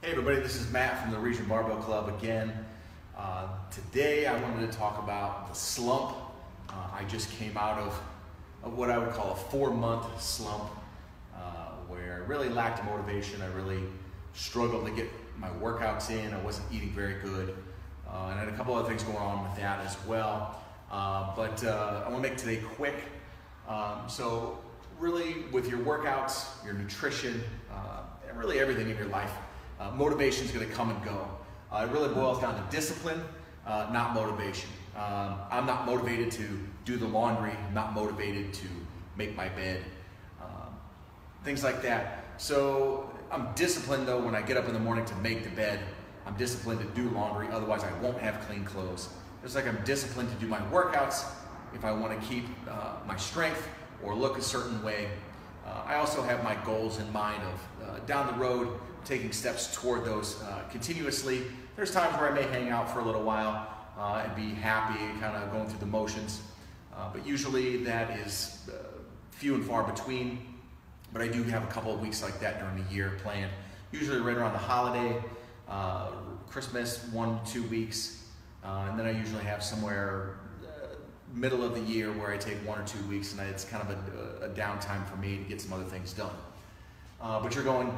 Hey everybody, this is Matt from the Region Barbell Club again. Today I wanted to talk about the slump. I just came out of what I would call a 4-month slump where I really lacked motivation. I really struggled to get my workouts in. I wasn't eating very good. And I had a couple other things going on with that as well. But I want to make today quick. So really with your workouts, your nutrition, and really everything in your life, motivation is going to come and go. It really boils down to discipline, not motivation. I'm not motivated to do the laundry. I'm not motivated to make my bed, things like that. So I'm disciplined though when I get up in the morning to make the bed. I'm disciplined to do laundry, otherwise I won't have clean clothes. Just like I'm disciplined to do my workouts if I want to keep my strength or look a certain way. I also have my goals in mind of down the road, taking steps toward those continuously. There's times where I may hang out for a little while and be happy and kind of going through the motions. But usually that is few and far between. But I do have a couple of weeks like that during the year planned. Usually right around the holiday, Christmas, 1-2 weeks. And then I usually have somewhere middle of the year where I take 1 or 2 weeks, and it's kind of a downtime for me to get some other things done. But you're going,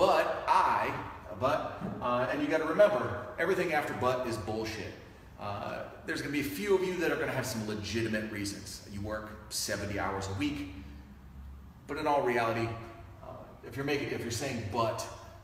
and you got to remember, everything after but is bullshit. There's going to be a few of you that are going to have some legitimate reasons. You work 70 hours a week, but in all reality, if you're saying but,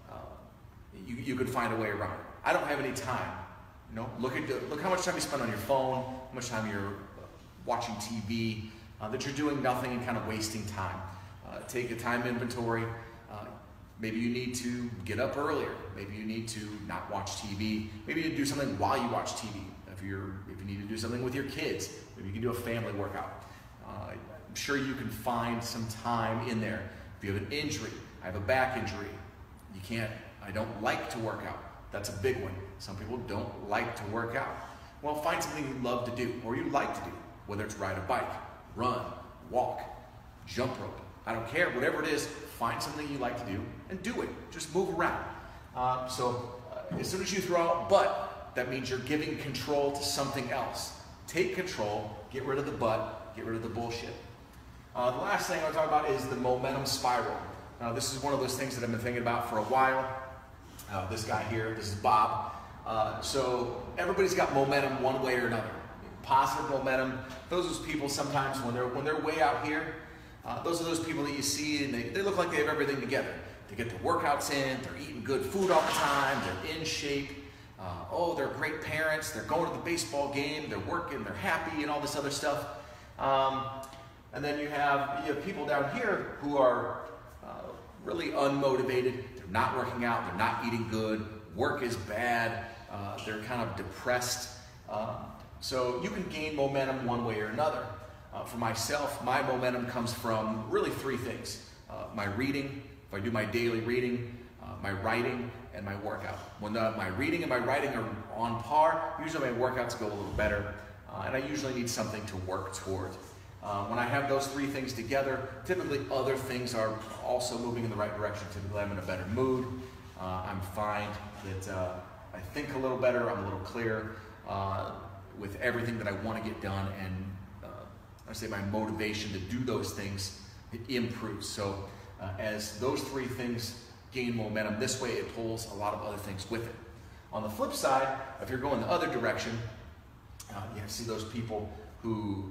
you could find a way around it. I don't have any time. You know, look how much time you spend on your phone, how much time you're watching TV, that you're doing nothing and kind of wasting time. Take a time inventory. Maybe you need to get up earlier. Maybe you need to not watch TV. Maybe you need to do something while you watch TV. If you need to do something with your kids, maybe you can do a family workout. I'm sure you can find some time in there. If you have an injury, I have a back injury. I don't like to work out. That's a big one. Some people don't like to work out. Well, find something you love to do or you like to do, whether it's ride a bike, run, walk, jump rope. I don't care, whatever it is, find something you like to do and do it. Just move around. As soon as you throw out but, that means you're giving control to something else. Take control, get rid of the but, get rid of the bullshit. The last thing I want to talk about is the momentum spiral. This is one of those things that I've been thinking about for a while. This guy here, this is Bob. So everybody's got momentum one way or another. Positive momentum. Those are people sometimes when they're way out here, those are those people that you see and they look like they have everything together. They get their workouts in, they're eating good food all the time, they're in shape. They're great parents, they're going to the baseball game, they're working, they're happy and all this other stuff. And then you have people down here who are really unmotivated. They're not working out, they're not eating good, work is bad, they're kind of depressed. So you can gain momentum one way or another. For myself, my momentum comes from really 3 things. My reading, if I do my daily reading, my writing, and my workout. When my reading and my writing are on par, usually my workouts go a little better, and I usually need something to work toward. When I have those 3 things together, typically other things are also moving in the right direction. Typically I'm in a better mood. I'm fine that I think a little better, I'm a little clearer with everything that I want to get done, and I say my motivation to do those things, it improves. So as those 3 things gain momentum, this way it pulls a lot of other things with it. On the flip side, if you're going the other direction, you see those people who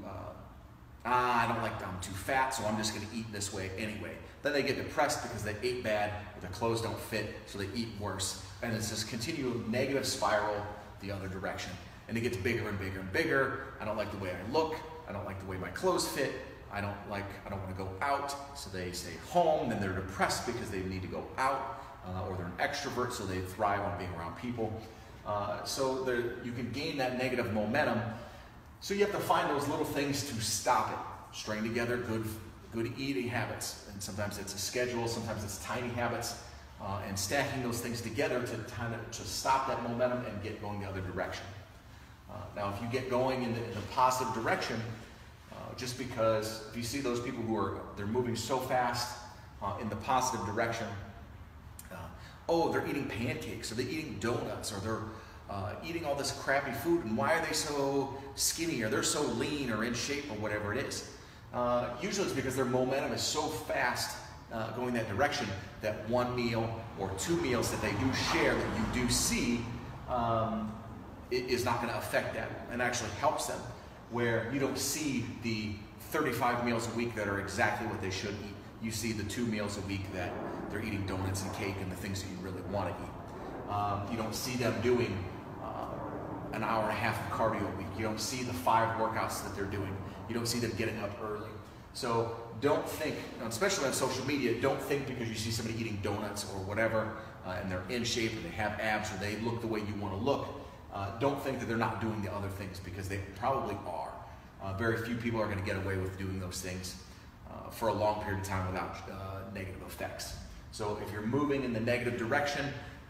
I'm too fat, so I'm just going to eat this way anyway. Then they get depressed because they ate bad, or their clothes don't fit, so they eat worse. And it's this continual negative spiral the other direction. And it gets bigger and bigger and bigger. I don't like the way I look. I don't like the way my clothes fit. I don't want to go out, so they stay home. Then they're depressed because they need to go out, or they're an extrovert, so they thrive on being around people. So you can gain that negative momentum. So you have to find those little things to stop it. String together good eating habits. And sometimes it's a schedule, sometimes it's tiny habits. And stacking those things together to stop that momentum and get going the other direction. Now if you get going in the positive direction, just because if you see those people they're moving so fast in the positive direction, oh, they're eating pancakes, or they're eating donuts, or they're eating all this crappy food, and why are they so skinny, or they're so lean, or in shape, or whatever it is. Usually it's because their momentum is so fast going that direction that one meal or two meals that they do share that you do see is not going to affect that, and actually helps them, where you don't see the 35 meals a week that are exactly what they should eat. You see the 2 meals a week that they're eating donuts and cake and the things that you really want to eat. You don't see them doing an hour and a half of cardio a week. You don't see the 5 workouts that they're doing. You don't see them getting up early. So don't think, especially on social media, don't think because you see somebody eating donuts or whatever, and they're in shape, or they have abs, or they look the way you want to look, don't think that they're not doing the other things, because they probably are. Very few people are going to get away with doing those things for a long period of time without negative effects. So if you're moving in the negative direction,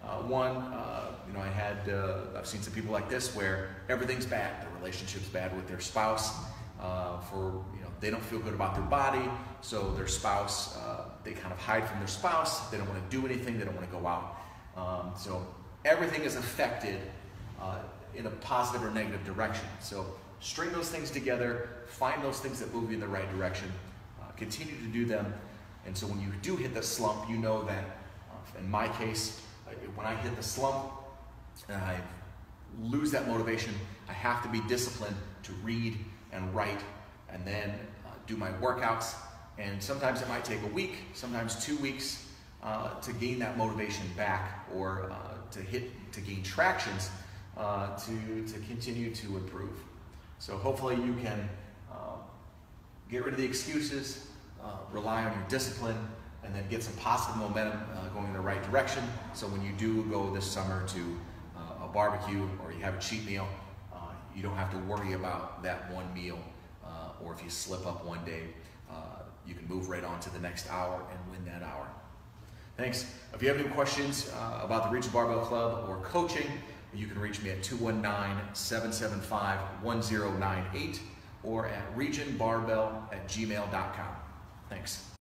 I've seen some people like this where everything's bad. Their relationship's bad with their spouse. They don't feel good about their body, so their spouse, they kind of hide from their spouse. They don't want to do anything. They don't want to go out. So everything is affected in a positive or negative direction. So string those things together, find those things that move you in the right direction, continue to do them, and so when you do hit the slump, you know that, in my case, when I hit the slump and I lose that motivation, I have to be disciplined to read and write and then do my workouts, and sometimes it might take a week, sometimes 2 weeks to gain that motivation back, or to gain tractions to continue to improve. So hopefully you can get rid of the excuses, rely on your discipline, and then get some positive momentum going in the right direction. So when you do go this summer to a barbecue, or you have a cheat meal, you don't have to worry about that one meal, or if you slip up one day, you can move right on to the next hour and win that hour. Thanks. If you have any questions about the Region Barbell Club or coaching, you can reach me at 219-775-1098 or at regionbarbell@gmail.com. Thanks.